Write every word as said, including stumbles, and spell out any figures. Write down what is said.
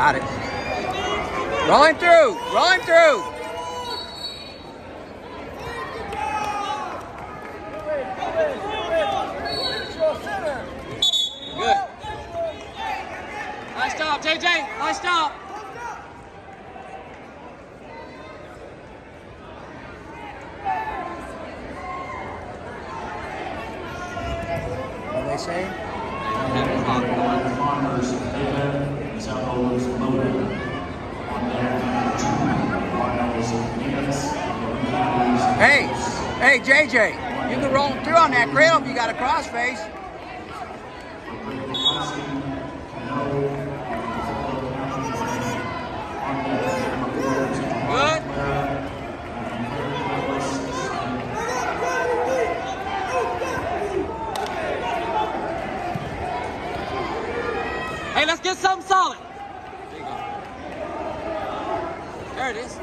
Got it. Rolling through. Rolling through. Good. Nice stop, J J. Nice stop. What do they say? Farmers, Jayden, South Bowlers, loaded. On there, two miles, minutes. Hey, hey, J J, you can roll through on that cradle if you got a crossface. Good. Hey, let's get something solid. There you go. There it is.